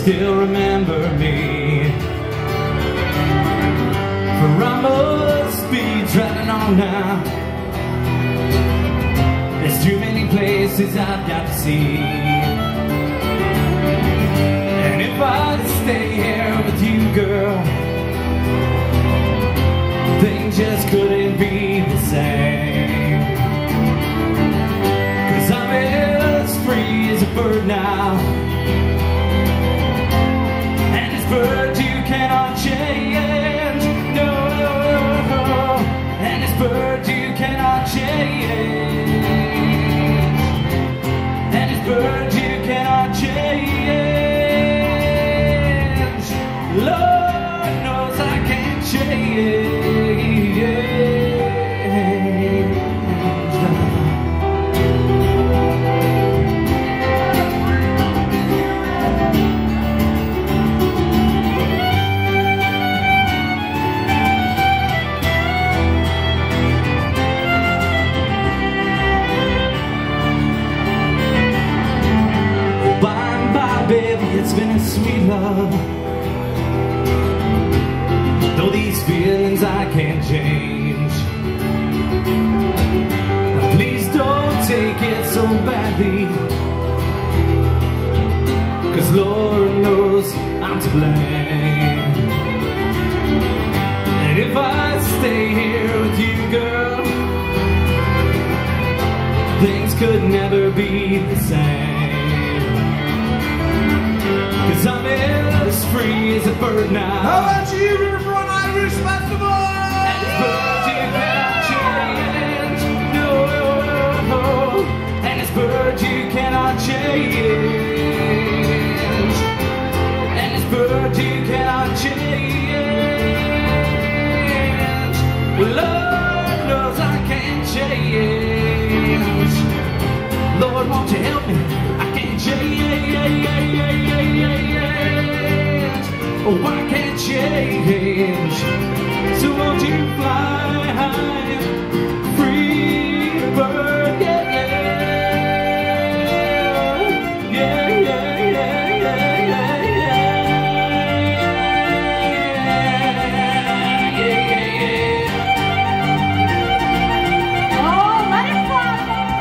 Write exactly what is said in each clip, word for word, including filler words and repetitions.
still remember me. For I must be driving on now. There's too many places I've got to see. And if I stay here with you, girl, things just couldn't be the same. 'Cause I'm as free as a bird now, and this bird you cannot change. No, and this bird you cannot change. And this bird you cannot change. Lord knows I can't change. It's been a sweet love, though these feelings I can't change. Please don't take it so badly, 'cause Lord knows I'm to blame. And if I stay here with you, girl, things could never be the same. 'Cause I'm as free as a bird now. How about you, Riverfront Irish Festival? And this bird you cannot change. No, no, and this bird you cannot change. And this bird you cannot change. Lord knows I can't change. Lord, won't you help me? I can't change. Oh, I can't change. So won't you fly high, free bird? Yeah, yeah, yeah, yeah, yeah, yeah, yeah, yeah, yeah. Oh, let it fly.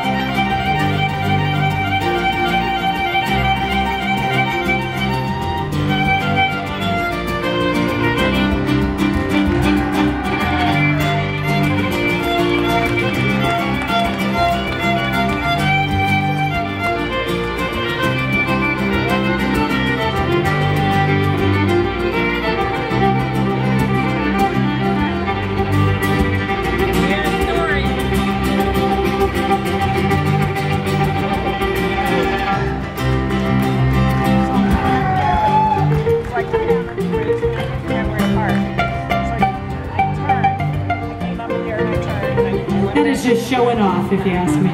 That is just showing off, if you ask me.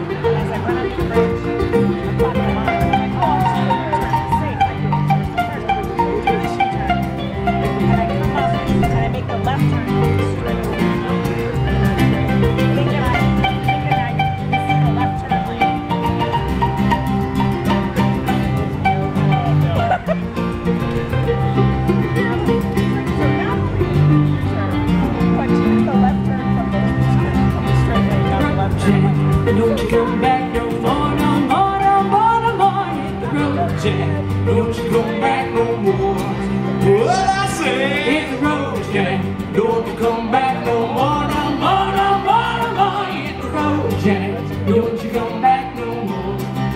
Don't you come back no more, no more, no more, no more. Hit the road, Jack. Don't you come back no more. What I say? Hit the road, Jack. Don't you come back no more, no more, no more, no more. Hit the road, Jack. Don't you come back no more.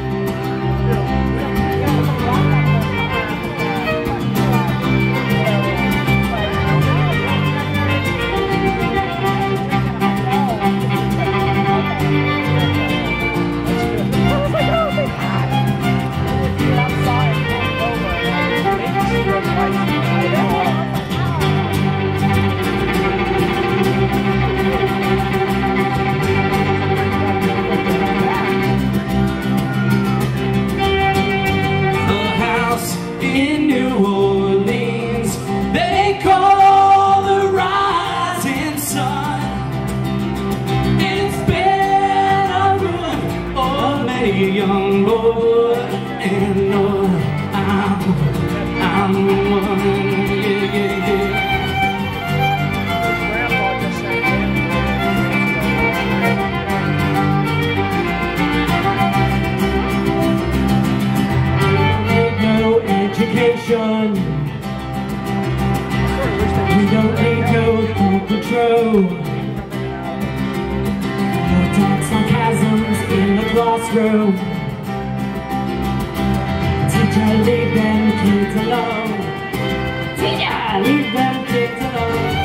In New Orleans, they call the rising sun. It's been a run of many a young boy, and Lord, I'm station. We don't need no full control. No dark sarcasms in the classroom. Teacher, leave them kids alone. Teacher, leave them kids alone.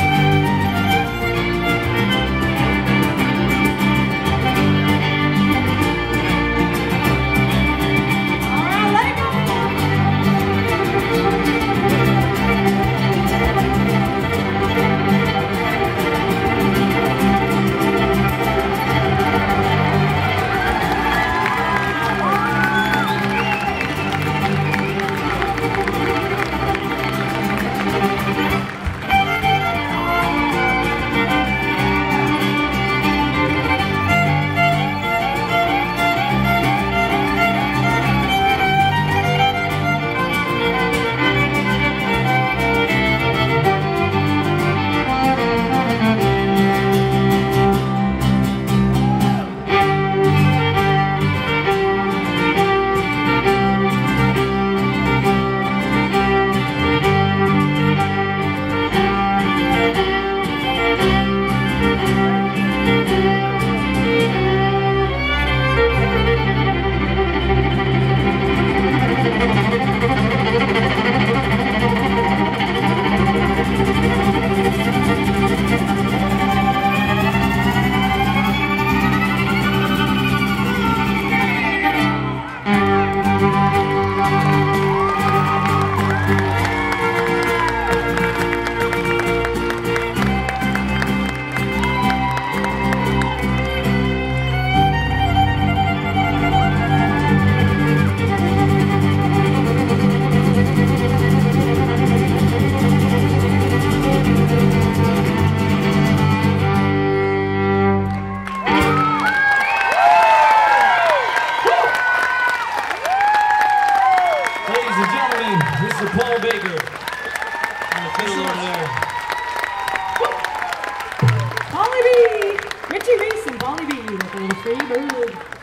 Freebird.